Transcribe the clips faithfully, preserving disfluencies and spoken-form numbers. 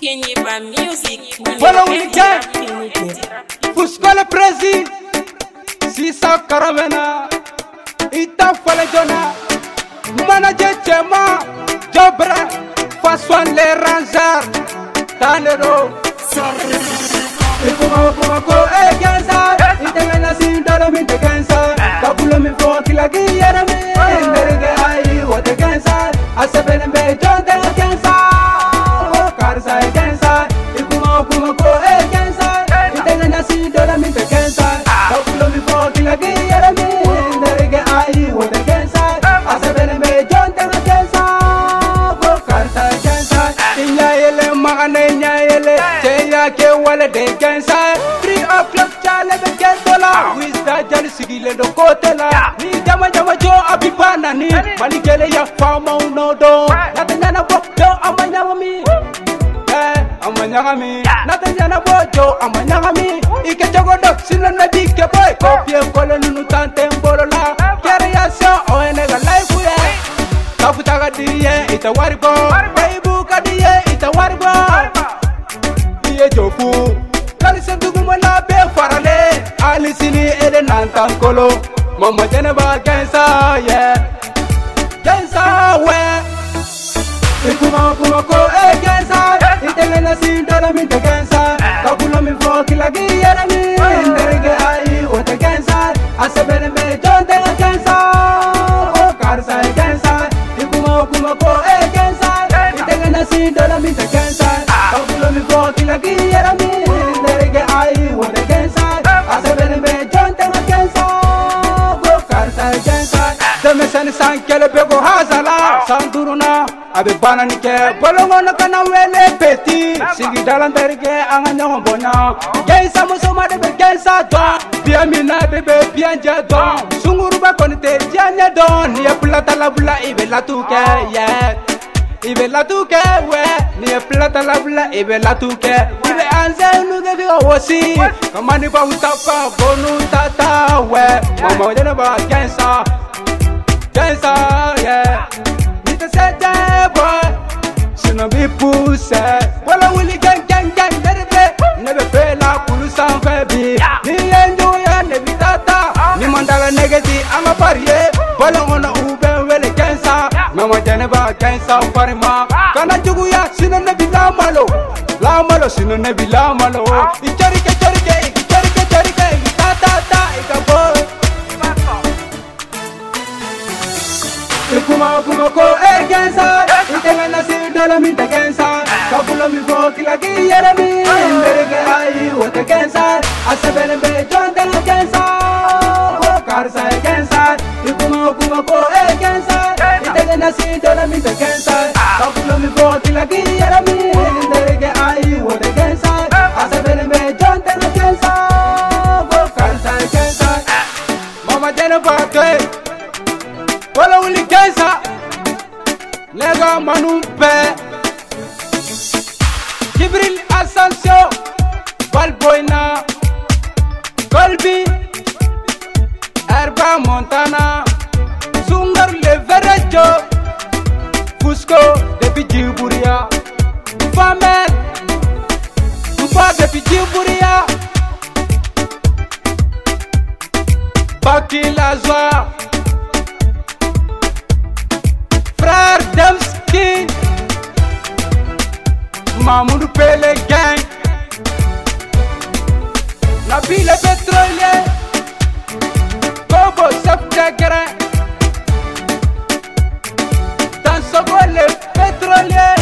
Kenyiba music. Follow the gang. Fusco le presi. Sisa Caravana. Ita Falajona. Manager Chema. Jobra. Faswan le Ranzar. Tanero. Ifuma kuma ko e gansa. Ita na sin dalo mi te gansa. Kapulo mi fo kila giyara mi. Nderge ai wo te gansa. Asabele me jonte gansa. O karsa e gansa. Ifuma kuma ko e gansa. Ita na sin dalo mi te gansa. Kapulo mi fo kila giyara mi. Nderge ai wo te gansa. Asabele me jonte gansa. O karsa e gansa. Inya ele magane nya ele. Cheya ke wale de gansa. Free of club chale be gendola. Wista jali sigile do kotela. Ni jama jama jo abibana ni. Mani gele ya fama unodo. Natanyana bojo amanyama mi. Eh amanyama mi. Natanyana bojo amanyama mi. Ike jogodo sino na dike boy. Kopie kole nunu tante mbolola. Kere ya so oenega life we. Kafutaga diye ita waribo. Baibuka diye ita waribo. Iye jofu. Kalise dugumo la be farale. Alisini ede nantankolo. Mama Jeneba Gensa, yeah. Gensa, we. Ikuma kuma ko e Gensa. Itele na sin dala mi te Gensa. Kapulo mi fo kila giyara mi. Nderege ai o te Gensa. Asabele me jonte na Gensa. O karsa e Gensa. Ikuma kuma ko e Gensa. Itele na sin dala mi te Gensa. Kapulo mi fo kila giyara mi. Nderege ai o te Gensa. Asabele me jonte na Gensa. Deme sani sankele bego hazala Sanduruna abe bana nike Bolongo na kana wele peti Sigi dalan derge anga nyongo bonya Gensa musoma debe gensa don Bia mina debe bianja don Sunguru ba konite janya don Niye plata la bula ibe la tuke yeah Ibe la tuke we Niye plata la bula ibe la tuke Ibe anze nuge viga wosi Kamani ba utapa bonu tata we Mama wajene ba gensa Gensa, yeah. Nita sete boy. Sino bi puse. Wala wuli gang gang gang nerebe. Nebe fe la kulu san febi. Ni enjo ya nebi tata. Ni mandala negeti ama pariye. Wala ona ube wele gensa. Mama Jeneba gensa parima. Kana jugu ya sino nebi la malo. La malo sino nebi la malo. Icharike charike, icharike charike. Ta ta ta ikaboy. Ikuma kuma ko e Gensa. Itele na si dala mi te Gensa. Kapulo mi fo kila giyara mi. Nderege ai o te Gensa. Asabele me jonte na Gensa. O karsa e Gensa. Ikuma kuma ko e Gensa. Itele na si dala mi te Gensa. Kapulo mi fo kila giyara mi. Nderege ai o te Gensa. Asabele me jonte na Gensa. O karsa e Gensa. Mama Jeneba ke. Wala wuli Gensa. Nega manumpe. Jibril Asensio. Balboina. Colby. Herba Montana. Sungar Leverejo. Fusco depuis Djibouria. Famel. Tupa depuis Djibouria. Baki la joie. Frère Demski. Mamoudou Pele gang. Nabi le pétrolier. Bobo chef de grain. Dansogo le pétrolier.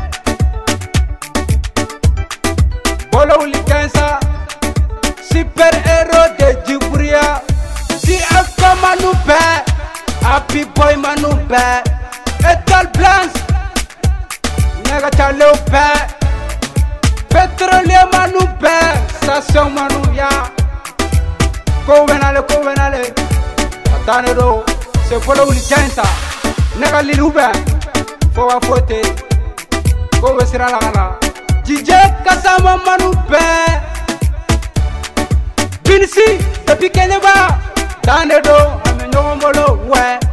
Bolo Wuli Gensa. Super héros de Djibouria. C F K Manoupe. Happy boy Manoupe. Étoile blanche. Nega chale au père. Pétrolier manou père. Station manou ya. Kowenale kowenale. Atane do. C'est pour le Wuli Gensa. Nega liloube. Faut wa fote. Kowe sira la gana. Dj Kasama manou père. Binsi. Depuis Keneba. Tane do. Amenyo molo. Ouais.